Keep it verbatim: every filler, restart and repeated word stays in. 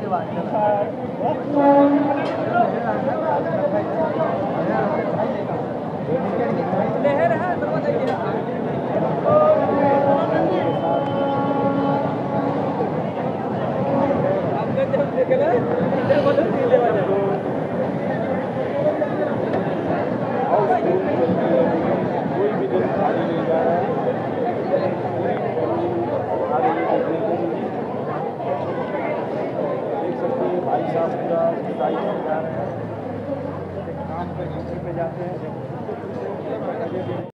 कोई भी दिन खाली नहीं जा रहा है। देख सकते हैं भाई साहब पूरा साइड में जा रहे हैं, काम पे ड्यूटी पे जाते हैं।